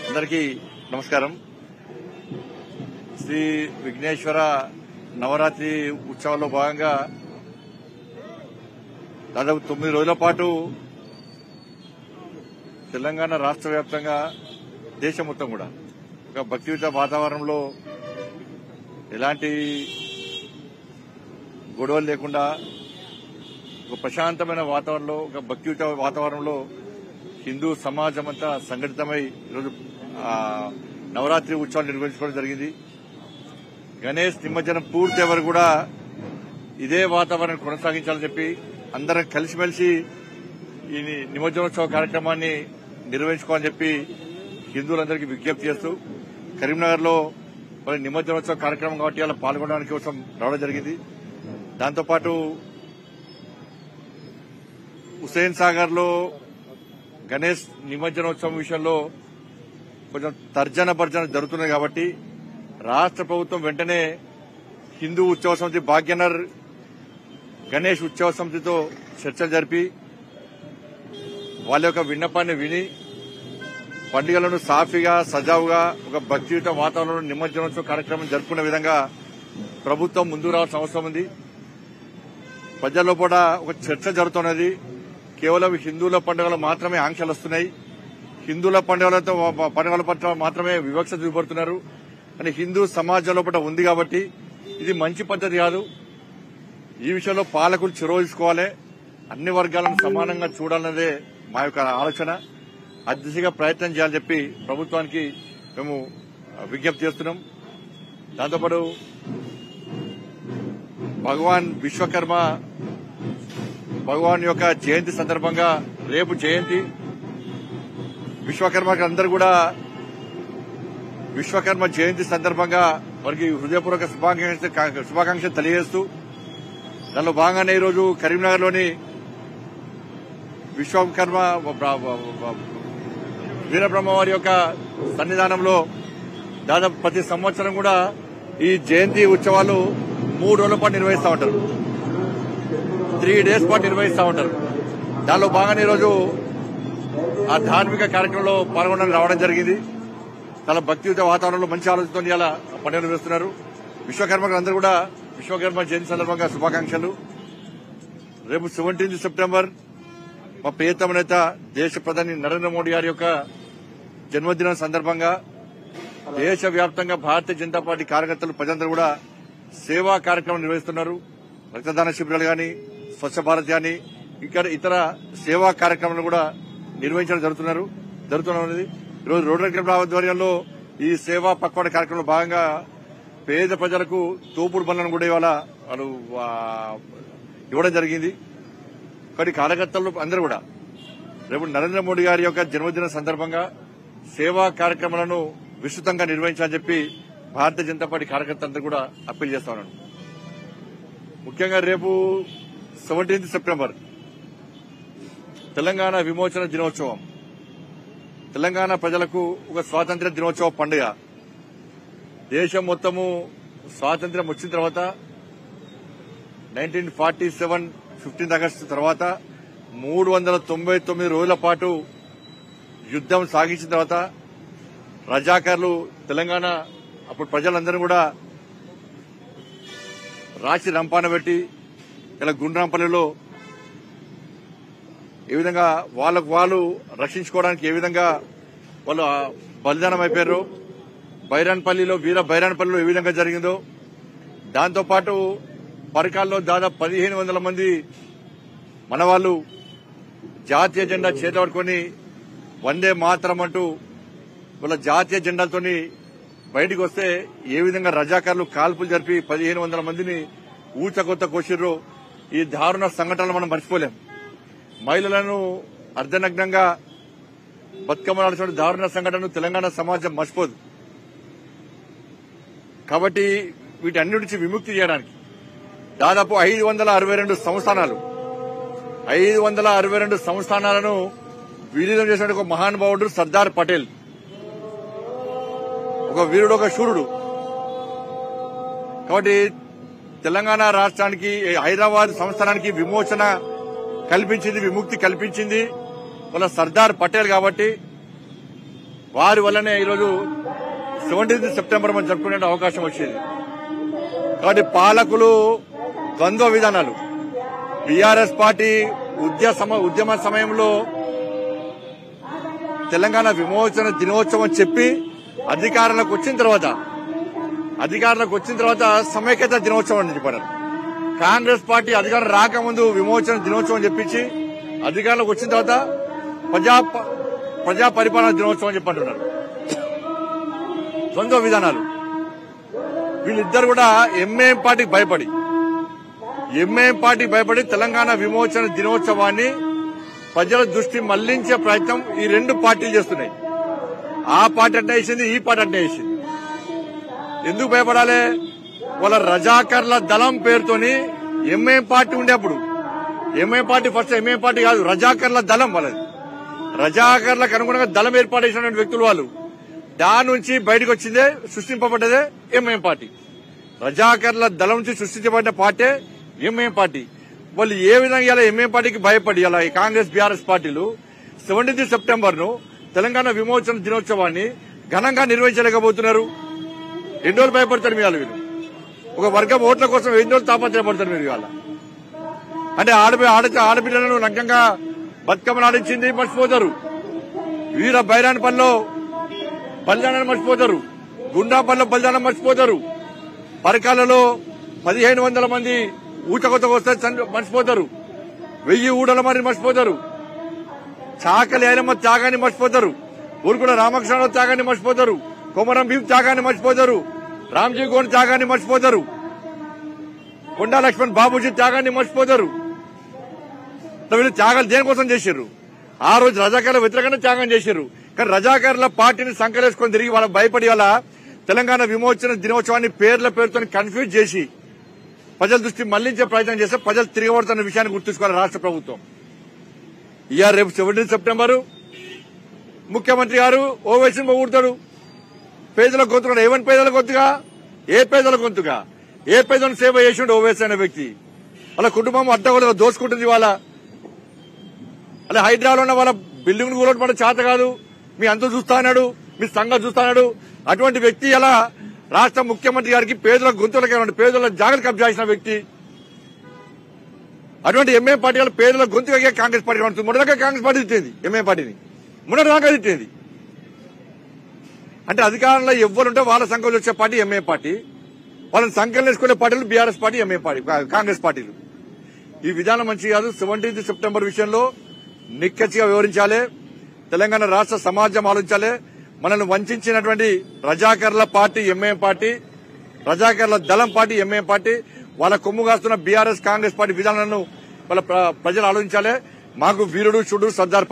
అందరికీ నమస్కారం. శ్రీ విఘ్నేశ్వర నవరాత్రి ఉత్సవాల్లో భాగంగా దాదాపు 9 రోజుల పాటు తెలంగాణ రాష్ట్ర వ్యాప్తంగా దేశం మొత్తం కూడా ఒక భక్తియుత వాతావరణంలో ఎలాంటి గొడవలు లేకుండా ఒక ప్రశాంతమైన వాతావరణంలో ఒక భక్తియుత వాతావరణంలో హిందూ సమాజం అంతా సంఘటితమై ఈరోజు నవరాత్రి ఉత్సవాలు నిర్వహించుకోవడం జరిగింది. గణేష్ నిమజ్జనం పూర్తి ఎవరు కూడా ఇదే వాతావరణం కొనసాగించాలని చెప్పి అందరం కలిసిమెలిసి ఈ నిమజ్జనోత్సవ కార్యక్రమాన్ని నిర్వహించుకోవాలని చెప్పి హిందువులందరికీ విజ్ఞప్తి చేస్తూ కరీంనగర్ లో మరి నిమజ్జనోత్సవ కార్యక్రమం కాబట్టి అలా పాల్గొనడానికి కోసం రావడం జరిగింది. దాంతోపాటు హుస్సేన్ సాగర్ లో గణేష్ నిమజ్జనోత్సవం విషయంలో కొంచెం తర్జన భర్జన జరుగుతున్నాయి కాబట్టి రాష్ట్ర ప్రభుత్వం వెంటనే హిందూ ఉత్సవ సమితి భాగ్యనగర్ గణేష్ ఉత్సవ సమితితో చర్చలు జరిపి వాళ్ళ యొక్క విన్నపాన్ని విని పండుగలను సాఫీగా సజావుగా ఒక భక్తియుత వాతావరణంలో నిమజ్జనోత్సవ కార్యక్రమం జరుపుకునే విధంగా ప్రభుత్వం ముందుకు రావాల్సిన అవసరం ఉంది. ప్రజల్లో కూడా ఒక చర్చ జరుగుతున్నది. కేవలం హిందువుల పండుగలు మాత్రమే ఆంక్షలు వస్తున్నాయి, హిందువుల పండుగల పట్ల మాత్రమే వివక్ష చూపడుతున్నారు అని హిందూ సమాజంలో పట్ల ఉంది కాబట్టి ఇది మంచి పద్ధతి కాదు. ఈ విషయంలో పాలకులు చొరవ తీసుకోవాలి, అన్ని వర్గాలను సమానంగా చూడాలన్నదే మా యొక్క ఆలోచన. ఆ దిశగా ప్రయత్నం చేయాలని చెప్పి ప్రభుత్వానికి మేము విజ్ఞప్తి చేస్తున్నాం. దాంతోపాటు భగవాన్ యొక్క జయంతి సందర్భంగా రేపు జయంతి అందరూ కూడా విశ్వకర్మ జయంతి సందర్భంగా వారికి హృదయపూర్వక శుభాకాంక్షలు తెలియజేస్తూ దానిలో భాగంగానే ఈరోజు కరీంనగర్ లోని విశ్వకర్మ వీరబ్రహ్మవారి యొక్క సన్నిధానంలో దాదాపు ప్రతి సంవత్సరం కూడా ఈ జయంతి ఉత్సవాలు 3 రోజుల పాటు నిర్వహిస్తూ ఉంటారు, 3 డేస్ పాటు నిర్వహిస్తూ ఉంటారు. దానిలో భాగంగా ఈరోజు ఆ ధార్మిక కార్యక్రమంలో పాల్గొనడానికి రావడం జరిగింది. చాలా భక్తియుత వాతావరణంలో మంచి ఆలోచనతో ఇలా పండుగ నిర్వహిస్తున్నారు. అందరూ కూడా విశ్వకర్మ జయంతి సందర్భంగా శుభాకాంక్షలు. రేపు 17 సెప్టెంబర్ మా ప్రియతమ నేత దేశ ప్రధాని నరేంద్ర మోడీ గారి యొక్క జన్మదినం సందర్భంగా దేశవ్యాప్తంగా భారతీయ జనతా పార్టీ కార్యకర్తలు ప్రజలందరూ కూడా సేవా కార్యక్రమం నిర్వహిస్తున్నారు. రక్తదాన శిబిరాలు గాని, స్వచ్ఛ భారత్ గాని, ఇతర సేవా కార్యక్రమాలు కూడా నిర్వహించడం జరుగుతున్నది. ఈరోజు రోటరీ క్లబ్ ఆధ్వర్యంలో ఈ సేవా పక్వాడ కార్యక్రమంలో భాగంగా పేద ప్రజలకు తోపుడు బండ్లను కూడా ఇవాళ వాళ్ళు ఇవ్వడం జరిగింది. కానీ కార్యకర్తలు అందరూ కూడా రేపు నరేంద్ర మోడీ గారి యొక్క జన్మదిన సందర్భంగా సేవా కార్యక్రమాలను విస్తృతంగా నిర్వహించాలని చెప్పి భారతీయ జనతా పార్టీ కార్యకర్తలందరూ కూడా అప్పీల్ చేస్తా ఉన్నాను. ముఖ్యంగా రేపు 17 సెప్టెంబర్ తెలంగాణ విమోచన దినోత్సవం, తెలంగాణ ప్రజలకు ఒక స్వాతంత్ర్య దినోత్సవ పండుగ. దేశం మొత్తము స్వాతంత్ర్యం వచ్చిన తర్వాత 1947 15 ఆగస్టు తర్వాత 399 రోజుల పాటు యుద్దం సాగించిన తర్వాత రజాకార్లు తెలంగాణ అప్పుడు ప్రజలందరూ కూడా రాచి రంపాన పెట్టి ఇలా గుండ్రాంపల్లిలో ఏ విధంగా వాళ్ళు రక్షించుకోవడానికి ఏ విధంగా వాళ్ళు బలిదానం అయిపోయారు, వీర బైరాన్పల్లిలో ఏ విధంగా జరిగిందో, దాంతోపాటు పరికాల్లో దాదాపు 1500 మంది మనవాళ్లు జాతీయ జెండా చేతిలో పట్టుకుని వందే మాతరం అంటూ వాళ్ళ జాతీయ జెండాతోని బయటకు వస్తే ఏ విధంగా రజాకారులు కాల్పులు జరిపి 1500 మందిని ఊచకొత్త కోసిర్రో ఈ దారుణ సంఘటనలు మనం మర్చిపోలేం. మహిళలను అర్ధనగ్నంగా బతుకమ్మలాడుతున్న దారుణ సంఘటనను తెలంగాణ సమాజం మర్చిపోదు. కాబట్టి వీటన్నిటి నుంచి విముక్తి చేయడానికి దాదాపు 562 సంస్థానాలను విలీనం చేసిన ఒక మహానుభావుడు సర్దార్ పటేల్. ఒక వీరుడు, ఒక శూరుడు. కాబట్టి తెలంగాణ రాష్ట్రానికి, హైదరాబాద్ సంస్థానానికి విమోచన కల్పించింది, విముక్తి కల్పించింది వాళ్ళ సర్దార్ పటేల్. కాబట్టి వారి వల్లనే ఈరోజు 17 సెప్టెంబర్ మనం జరుపుకునే అవకాశం వచ్చింది. కాబట్టి పాలకులు ద్వంద్వ విధానాలు. బీఆర్ఎస్ పార్టీ ఉద్యమ సమయంలో తెలంగాణ విమోచన దినోత్సవం చెప్పి అధికారంలోకి వచ్చిన తర్వాత సమైక్యత దినోత్సవం అని చెప్పారు. కాంగ్రెస్ పార్టీ అధికారం రాకముందు విమోచన దినోత్సవం చెప్పించి అధికారంలోకి వచ్చిన తర్వాత ప్రజా పరిపాలన దినోత్సవం అని చెప్పంటున్నారు. ద్వంద్వ విధానాలు. వీళ్ళిద్దరు కూడా ఎంఐఎం పార్టీకి భయపడి తెలంగాణ విమోచన దినోత్సవాన్ని ప్రజల దృష్టి మళ్లించే ప్రయత్నం ఈ రెండు పార్టీలు చేస్తున్నాయి. ఆ పార్టీ అంటే వేసింది, ఈ పార్టీ అంటే వేసింది. ఎందుకు భయపడాలి? వాళ్ళ రజాకర్ల దళం పేరుతోని ఎంఐఎం పార్టీ ఉండేప్పుడు MIM party first MIM party కాదు, రజాకర్ల దళం వాళ్ళది. రజాకర్లకు అనుగుణంగా దళం ఏర్పాటు చేసినటువంటి వ్యక్తులు వాళ్ళు. దాని నుంచి బయటకు వచ్చిందే సృష్టింపబడ్డదే ఎంఐఎం పార్టీ. రజాకర్ల దళం నుంచి సృష్టించబడిన పార్టీ ఎంఐఎం పార్టీ. వాళ్ళు ఏ విధంగా ఇలా ఎంఐఎం పార్టీకి భయపడి ఇలా ఈ కాంగ్రెస్ బీఆర్ఎస్ పార్టీలు 17 సెప్టెంబర్ ను తెలంగాణ విమోచన దినోత్సవాన్ని ఘనంగా నిర్వహించలేకపోతున్నారు. ఎన్ని రోజులు భయపడతారు మీ వాళ్ళు? వీళ్ళు ఒక వర్గం ఓట్ల కోసం ఎన్ని రోజులు తాపత్రయపడతారు మీరు ఇవాళ? అంటే ఆడపిల్లలను నగ్నంగా బతుకమ్మలు ఆడించింది మర్చిపోతారు. వీర బైరాన్పల్లిలో బలిదానాన్ని మర్చిపోతారు. గుండాపల్లిలో బలిదానం మర్చిపోతారు. పరకాలలో 1500 మంది ఊచకొత్తకు వస్తే మర్చిపోతారు. 1000 ఊడల మరి మర్చిపోతారు. చాకలి ఐలమ్మ త్యాగాన్ని మర్చిపోతారు. ఊరుకుల రామకృష్ణ త్యాగాన్ని మర్చిపోతారు. కొమరం భీం త్యాగాన్ని మర్చిపోతారు. రామ్జీ గోండ్ త్యాగాన్ని మర్చిపోతారు. కొండా లక్ష్మణ్ బాబూజీ త్యాగాన్ని మర్చిపోతారు. వీళ్ళు త్యాగాలు దేనికోసం చేశారు? ఆ రోజు రజాకారుల వ్యతిరేకంగా త్యాగం చేశారు. కానీ రజాకారుల పార్టీని సంకలేసుకొని తిరిగి వాళ్ళ భయపడి వాళ్ళ తెలంగాణ విమోచన దినోత్సవాన్ని పేరుతో కన్ఫ్యూజ్ చేసి ప్రజల దృష్టి మళ్లించే ప్రయత్నం చేస్తే ప్రజలు తిరగబడుతున్న విషయాన్ని గుర్తుంచుకోవాలి రాష్ట్ర ప్రభుత్వం. ఇయర్ రేపు 17 సెప్టెంబర్ ముఖ్యమంత్రి గారు ఓవైసీని ఊడతాడు. పేదల గొంతుగా ఏమని పేదల గొంతుగా? ఏ పేదల గొంతుగా? ఏ పేదలను సేవ చేసిండు ఓవైసీ అనే వ్యక్తి? వాళ్ళ కుటుంబం అడ్డగోలుగా దోసుకుంటుంది. అలా హైదరాబాద్ ఉన్న వాళ్ళ బిల్డింగ్ కూలొట్టు మన చేత కాదు, మీ అంత చూస్తాడు, మీ సంగతి చూస్తాడు. అటువంటి వ్యక్తి అలా రాష్ట్ర ముఖ్యమంత్రి గారికి పేదల గొంతులకి పేదల జాగ్రత్త కబ్జా చేసిన వ్యక్తి. అటువంటి ఎంఐఎం పార్టీ వాళ్ళ పేదల గొంతుగా కాంగ్రెస్ పార్టీ ఉంటుంది. మొదటిదాకా కాంగ్రెస్ పార్టీ తిట్టింది ఎంఐఎం పార్టీని, మొదటిదాకా తిట్టింది. అంటే అధికారంలో ఎవ్వరుంటే వాళ్ళ సంఖ్యలు వచ్చే పార్టీ ఎంఐఎం పార్టీ, వాళ్ళని సంఖ్యలు వేసుకునే పార్టీలు BRS party, MIM party, Congress పార్టీలు. ఈ విధానం మంచి కాదు. 17 సెప్టెంబర్ విషయంలో నిక్కచ్చిగా వివరించాలి. తెలంగాణ రాష్ట్ర సమాజం ఆలోచించాలి. మనల్ని వంచినటువంటి రజాకర్ల పార్టీ ఎంఐఎం పార్టీ, రజాకర్ల దళం పార్టీ ఎంఐఎం పార్టీ, వాళ్ళ కొమ్ము కాస్తున్న బీఆర్ఎస్ కాంగ్రెస్ పార్టీ విధానాలను వాళ్ళ ప్రజలు ఆలోచించాలి. మాకు వీరుడు చూడు సర్దార్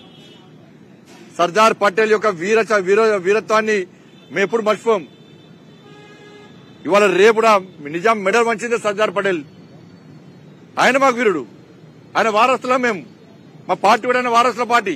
పటేల్ యొక్క వీరత్వాన్ని మేము ఎప్పుడు మర్చిపోం. ఇవాళ రేపు నిజాం మెడల్ వంచిందే సర్దార్ పటేల్. ఆయన మాకు వీరుడు, ఆయన వారసులం. మేము మా పార్టీ కూడా ఆయన వారసుల పార్టీ.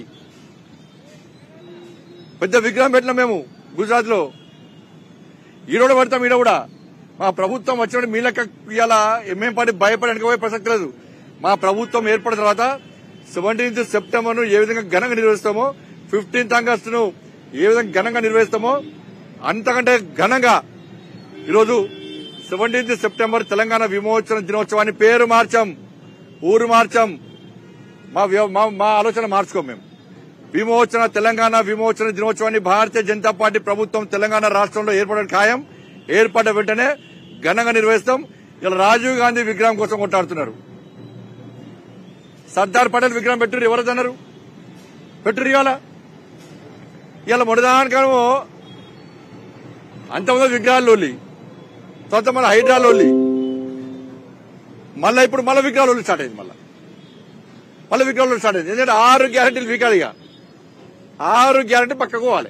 పెద్ద విగ్రహం పెట్టినాం మేము గుజరాత్ లో. ఈరోజు పడతాం. ఈడ కూడా మా ప్రభుత్వం వచ్చినప్పుడు మీ లెక్క ఇవాళ ఎంఐఎం పార్టీ భయపడడానికి పోయే ప్రసక్తి లేదు. మా ప్రభుత్వం ఏర్పడిన తర్వాత 17 సెప్టెంబర్ ను ఏ విధంగా ఘనంగా నిర్వహిస్తామో, 15 ఆగస్టు ను ఏ విధంగా ఘనంగా నిర్వహిస్తామో అంతకంటే ఘనంగా ఈరోజు 17 సెప్టెంబర్ తెలంగాణ విమోచన దినోత్సవాన్ని పేరు మార్చాం, ఊరు మార్చాం. మా ఆలోచన మార్చుకోం. మేము తెలంగాణ విమోచన దినోత్సవాన్ని భారతీయ జనతా పార్టీ ప్రభుత్వం తెలంగాణ రాష్ట్రంలో ఏర్పడడం ఖాయం. ఏర్పడ్డ వెంటనే ఘనంగా నిర్వహిస్తాం. ఇలా రాజీవ్ గాంధీ విగ్రహం కోసం కొట్టాడుతున్నారు. సర్దార్ పటేల్ విగ్రహం పెట్టుర్రు, ఎవరదన్నారు? పెట్టుర్రు. ఇవాళ మొదదానికేమో అంతమంది విగ్రహాలు లోలి, తర్వాత మళ్ళీ హైదరాబాద్ లోలి, మళ్ళీ ఇప్పుడు మళ్ళీ విగ్రహాలు స్టార్ట్ అయింది. మళ్ళీ విగ్రహాలు స్టార్ట్ అయింది. ఎందుకంటే 6 గ్యారెంటీలు వీకాలి. 6 గ్యారెంటీ పక్కకు పోవాలి.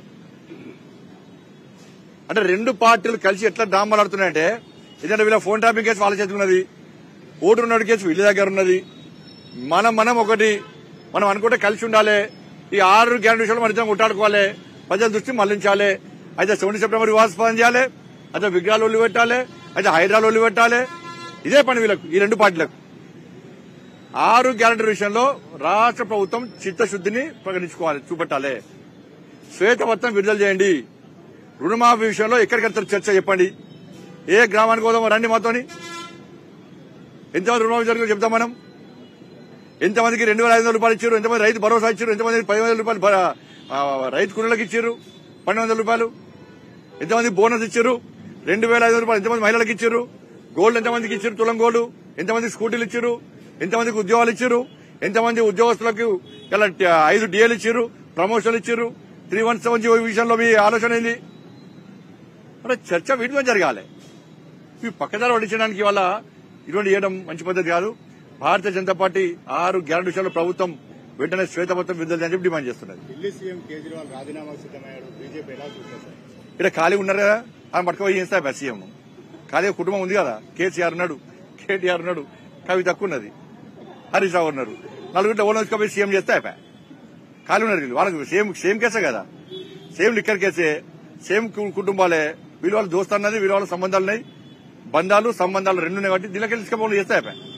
అంటే రెండు పార్టీలు కలిసి ఎట్లా డ్రామాలు ఆడుతున్నాయంటే, ఎందుకంటే వీళ్ళ ఫోన్ ట్యాపింగ్ కేసు వాళ్ళ చేతికి ఉన్నది, ఓటు నోటు కేసు వీళ్ళ దగ్గర ఉన్నది. మనం ఒకటి మనం అనుకుంటే కలిసి ఉండాలి. ఈ 6 గ్యారెంటీ విషయాలు మన ఇద్దరం కొట్టాడుకోవాలి, ప్రజల దృష్టి మళ్లించాలి. అయితే 17 సెప్టెంబర్ వివాదాస్పదం చేయాలి, అయితే విగ్రహాలు ఒళ్ళు పెట్టాలి, అయితే హైదరాబాద్ ఒళ్ళు పెట్టాలి. ఇదే పని వీళ్ళకు, ఈ రెండు పార్టీలకు. 6 గ్యారెంటీ విషయంలో రాష్ట్ర ప్రభుత్వం చిత్తశుద్ధిని ప్రకటించుకోవాలి, చూపెట్టాలి. శ్వేతపత్రం విడుదల చేయండి. రుణమాఫీ విషయంలో ఎక్కడికెళ్తారు చర్చ చెప్పండి. ఏ గ్రామానికి పోదామో రండి మాతోని. ఎంతమంది రుణమాఫీ జరిగిందో చెప్తాం మనం. ఎంతమందికి 2,500 రూపాయలు ఇచ్చారు, ఎంతమంది రైతు భరోసా ఇచ్చారు, ఎంతమంది 10,000 రూపాయలు రైతు కూలీలకు ఇచ్చారు, 1,200 రూపాయలు, ఎంతమంది బోనస్ ఇచ్చారు, 2,500 రూపాయలు ఎంతమంది మహిళలకు ఇచ్చారు, గోల్డ్ ఎంతమందికి ఇచ్చారు, తులం గోల్డ్ ఎంతమందికి స్కూటీలు ఇచ్చారు, ఎంతమందికి ఉద్యోగాలు ఇచ్చారు, ఎంతమంది ఉద్యోగస్తులకు ఇలా 5 డిఏలు ఇచ్చారు, ప్రమోషన్లు ఇచ్చారు, 317 విషయంలో మీ ఆలోచన ఏంది? అంటే చర్చ వీటి మీద జరగాలి. ఈ పక్కదారి పట్టించడానికి వల్ల ఇటువంటి చేయడం మంచి పద్ధతి కాదు. భారతీయ జనతా పార్టీ 6 గ్యారెంటీ విషయాల్లో ప్రభుత్వం వెంటనే శ్వేతపత్రం విడుదల చేయాలని చెప్పి డిమాండ్ చేస్తున్నది. ఢిల్లీ సీఎం కేజ్రీవాల్ రాజీనామా సిద్దమయ్యాడు. బీజేపీ ఎలా చూస్తారు? ఇక్కడ ఖాళీ ఉన్నారు కదా, ఆయన పట్టుకుపోయి చేస్తా సీఎం. ఖాళీ కుటుంబం ఉంది కదా, కేసీఆర్ ఉన్నాడు, కేటీఆర్ ఉన్నాడు, కవిత ఉన్నది, హరీష్ రావు ఉన్నారు. 4 ఓన్ వచ్చుకోపోయి సీఎం చేస్తే అయిపోయా. ఖాళీ ఉన్నారు వాళ్ళకి సేమ్ కేసే కదా, సేమ్ లిక్కర్ కేసే, సేమ్ కుటుంబాలే. వీళ్ళ వాళ్ళు దోస్తు అన్నది, వీళ్ళ వాళ్ళ సంబంధాలు ఉన్నాయి, బంధాలు సంబంధాలు 2 ఉన్నాయి కాబట్టి దీనికి తీసుకపోయి చేస్తే అయిపోయా.